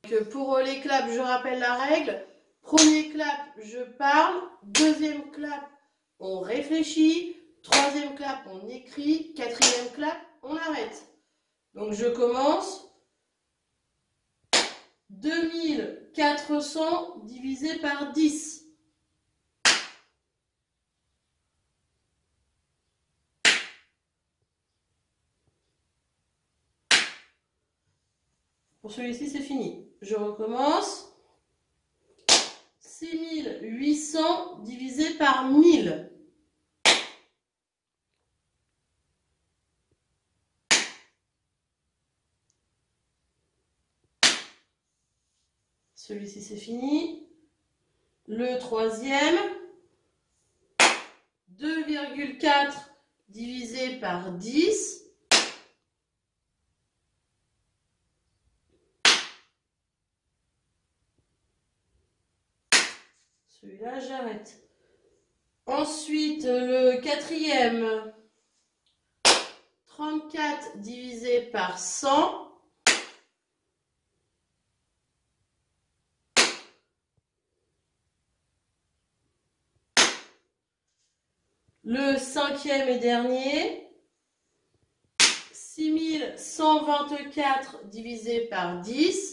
Pour les claps, je rappelle la règle. Premier clap, je parle. Deuxième clap, on réfléchit. Troisième clap, on écrit. Quatrième clap, on arrête. Donc je commence. 2400 divisé par 10. Pour celui-ci, c'est fini. Je recommence. 6800 divisé par 1000. Celui-ci, c'est fini. Le troisième. 2,4 divisé par 10. Celui-là, j'arrête. Ensuite, le quatrième. 34 divisé par 100. Le cinquième et dernier. 6124 divisé par 10.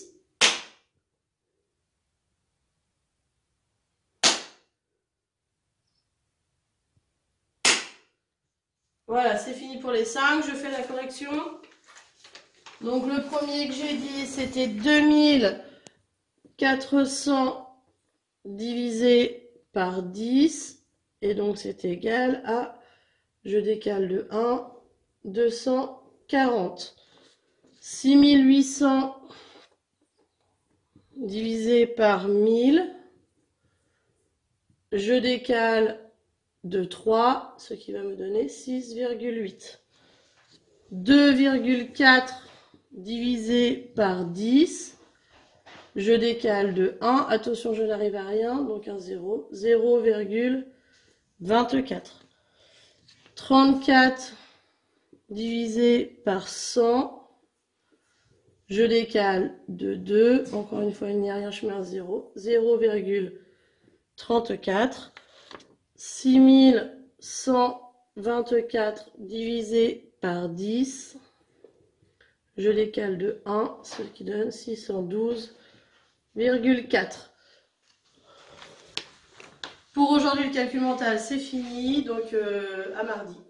Voilà, c'est fini pour les 5. Je fais la correction. Donc le premier que j'ai dit, c'était 2400 divisé par 10. Et donc c'est égal à, je décale de 1, 240. 6800 divisé par 1000. Je décale de 3, ce qui va me donner 6,8. 2,4 divisé par 10. Je décale de 1. Attention, je n'arrive à rien, donc un 0. 0,24. 34 divisé par 100. Je décale de 2. Encore une fois, il n'y a rien, je mets un 0. 0,34. 6124 divisé par 10. Je décale de 1, ce qui donne 612,4. Pour aujourd'hui, le calcul mental, c'est fini. Donc, à mardi.